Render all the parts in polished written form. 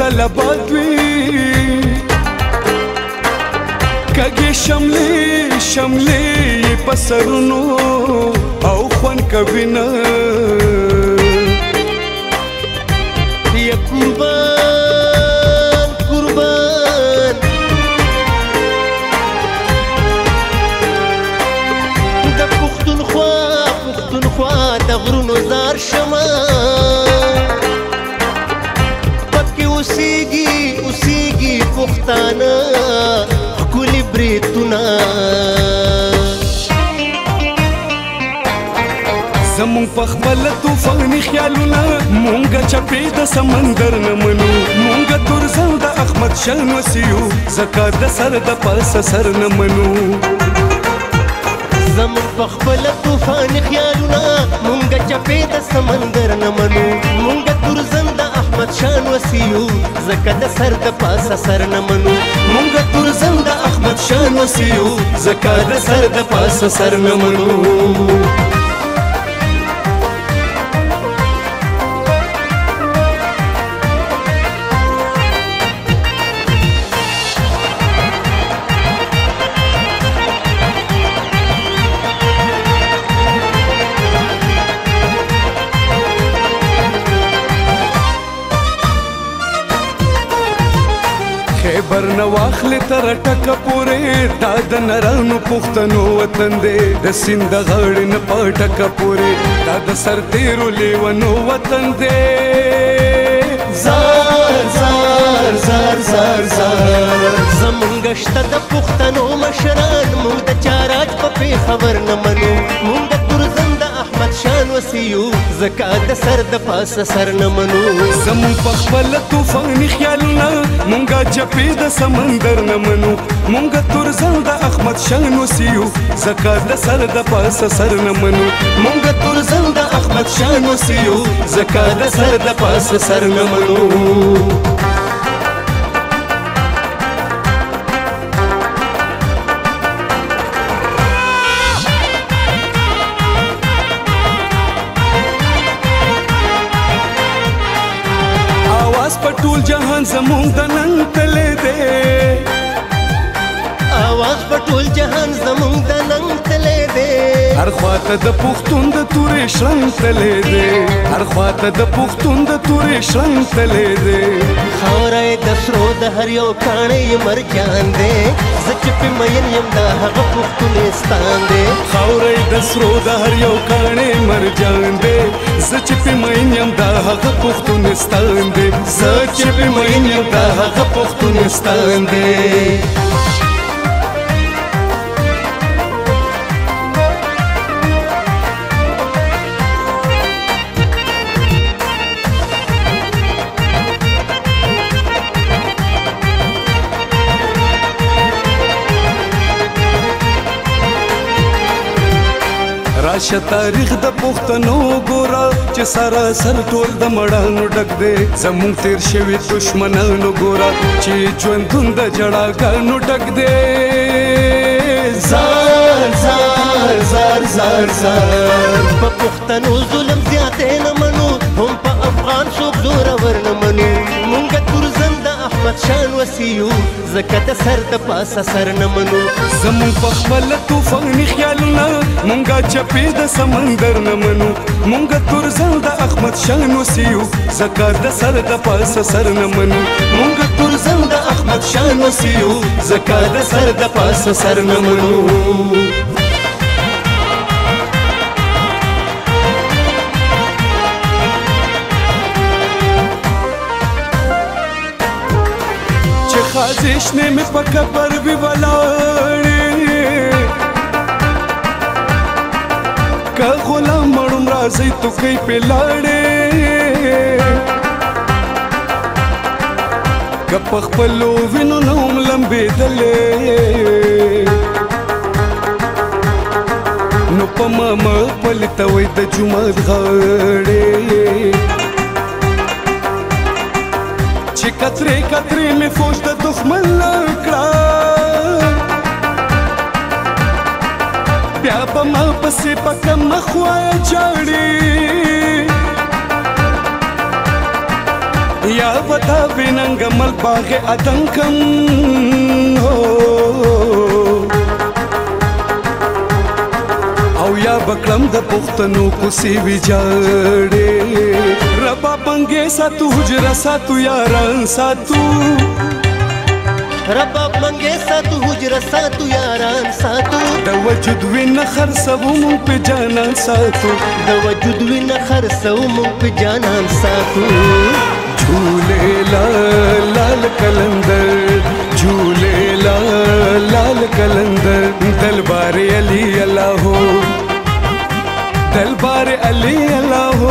کله باد وي کږې شملې په سرونو او خوند کوي نه یا قربان د پښتونخوا د غرونو زار شمه پکې اوسېږي پښتانه ښکلي بریتونه زمونږ په خپله طوفاني خیالونه مونږه چپې د سمندر نه منو مونږه تورزن د احمد شاه نوسیو ځکه د سر د پاسه سر نه منو زمونږ په خپله طوفاني خیالونه مونږه چپې د سمندر نه منو مونږه تورزن د احمد شاه نوسیو ځکه د سر د پاسه سر نه منو مونږه تورزن د احمد شاه نوسیو ځکه د سر د پاسه سر نه منو خیبر نه واخلې تر ټکه پورې دا د نرانو پښتنو وطن دی د سیند د غاړې نه په ټکه پورې دا د سرتېرو لیونو وطن دی زار زار زار زار زار زمونږ شته د پښتنو مشران مونږ د چاراج په پېښور نه منو مونږ د تورزن د احمد شاه نوسیو ځکه د سر د پاسه سر نه منو زمونږ په خپله طوفاني خیالونه مونږه چپې د سمندر نه منو مونږه تورزن د احمد شاه نوسیو ځکه د سر د پاسه سر نه منو مونږه تورزن د احمد شاه نوسیو ځکه د سر د پاسه سر نه منو په ټول جهان زمونږ د نن تللی دی اواز په ټول جهان زمونږ د نن تللی دی هر خواته د پښتون د تورې شرنګ تللی دی هر خواته د پښتون د تورې شرنګ تللی دی خاوره یې د سرو د هر یو کاڼی یې مرجان دی زه چې پې مین یم دا هغه پښتونستان دی خاوره یې د سرو د هر یو کاڼی مرجان دی زه چې پې مین یم دا هغه پښتونستان دی زه چې پې مین یم دا هغه پښتونستان دی راشه تاریخ د پښتنو ګوره چې سراسر ټول د مړانو ډک دی زمونږ تیر شوي دشمنانو ګوره چې ژوندون د جړاګانو ډک دی زار زار زار زار زار په پښتنو ظلم زیاتې نه منو هم په افغان څوک زورور نه منو مونږه تورزن د احمد شاه نوسیو ځکه د سر د پاسه سر نه منو زمونږ په خپله طوفاني خیالونه مونږه چپې د سمندر نه منو مونږه تورزن د احمد شاه نوسیو ځکه د سر د پاسه سر نه منو مونږه تورزن د احمد شاه نوسیو ځکه د سر د پاسه سر نه منو خازشنې مې په قبر وي ولاړې که غلام مړم راځئ توکۍ پې لاړې که په خپلو وینو نه هم لمبېدلې نو په ماما پلته وی د جومات غاړې چې کترې کترې مې فوج د دښمن لکړه بیا به ما پسې په کمه خوا ژاړي या बता बिनंग मल बागे अदंकम हो او یا بکلم د پښتنو کوسي ویجاړې ربا پنګې ساتو حجره ساتو یاران ساتو ربا پنګې ساتو حجره ساتو یاران ساتو د وجود وین خرڅو مونږ په جانان ساتو د وجود وین خرڅو مونږ په جانان ساتو جھولے لال کلندر جھولے لال کلندر دلبار علی اللہ ہو دلبار علی اللہ ہو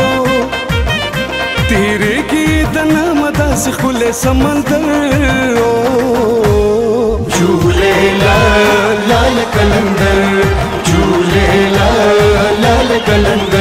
تیرے گیت نام داس کھلے سمندر جھولے لال کلندر جھولے لال کلندر